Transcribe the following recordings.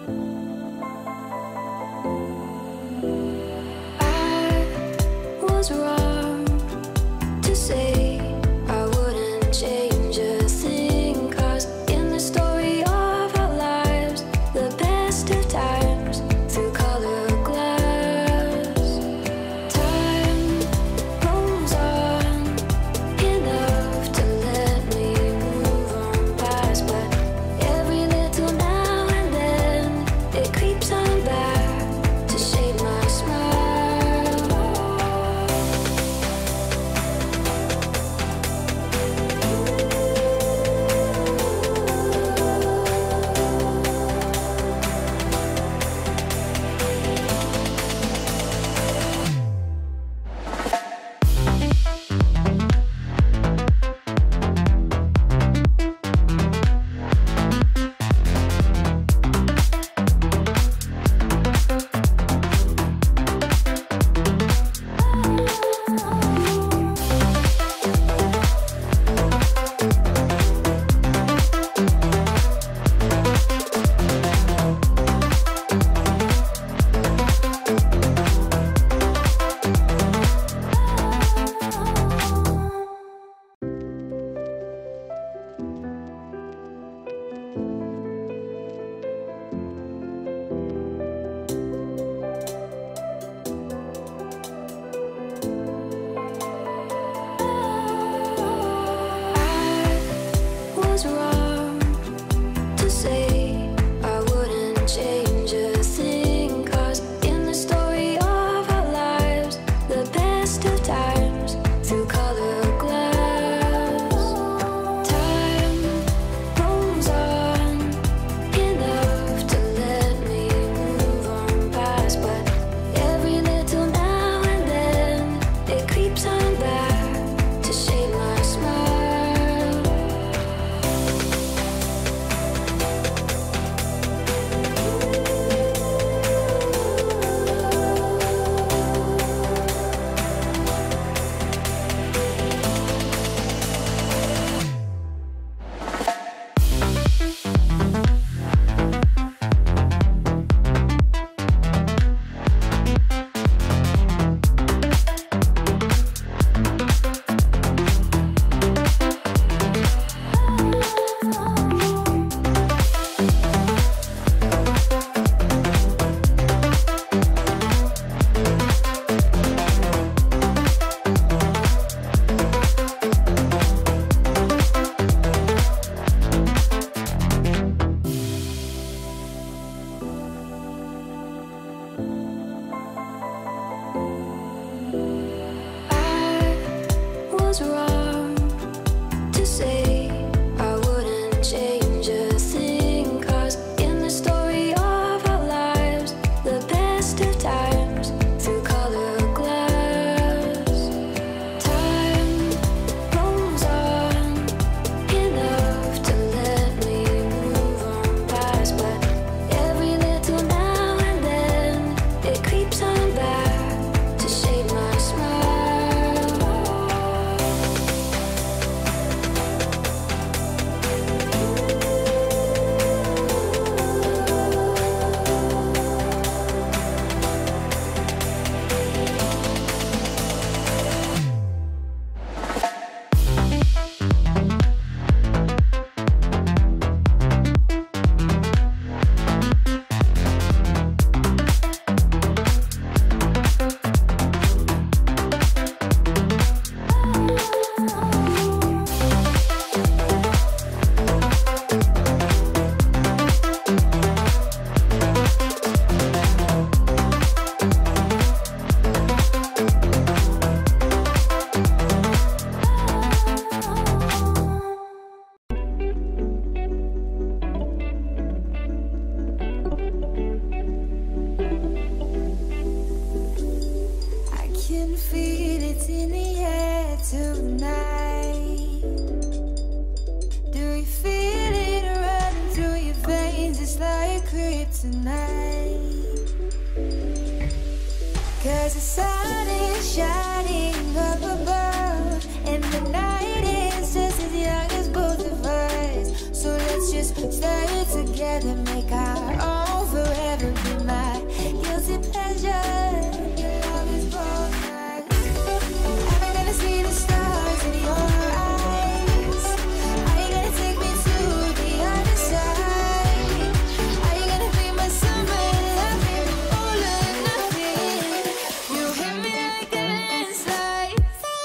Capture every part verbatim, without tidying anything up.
Let's just just stay together, make our own forever. Be my guilty pleasure. Your love is both. I'm gonna see the stars in your eyes. Are you gonna take me to the other side? Are you gonna be my summer loving, all or nothing? You hit me like a landslide.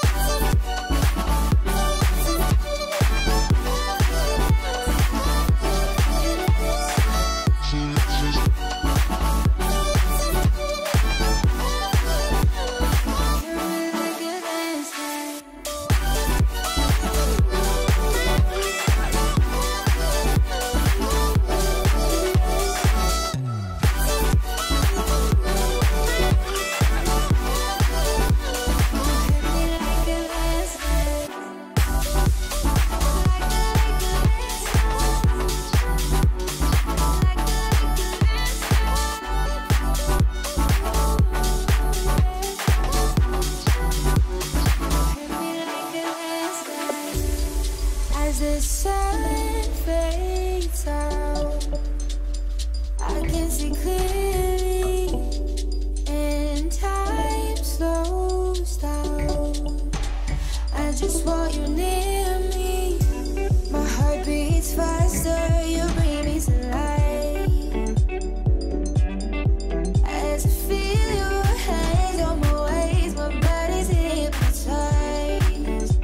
As the sun fades out, I can see clearly, and time slows down. I just want you near me. My heart beats faster, you bring me to life. As I feel your hands on my waist, my body's hypnotized.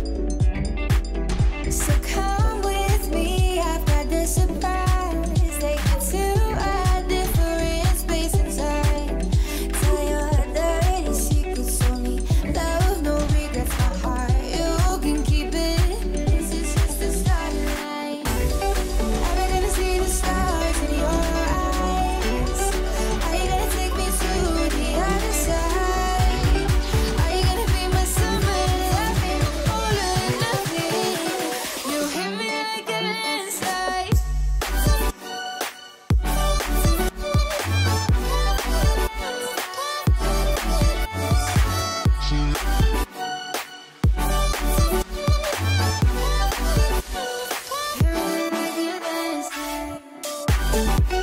So come with me, I've got the surprise. Take you to a different space and time. Tell your dirty secrets on me. Love, no regrets, my heart, you can keep it. This is just the start line. I'm gonna see the stars in your eyes. Are you gonna take me to the other side? Are you gonna be my summer loving, all or nothing? You hit me like a landslide. Hit me like a landslide.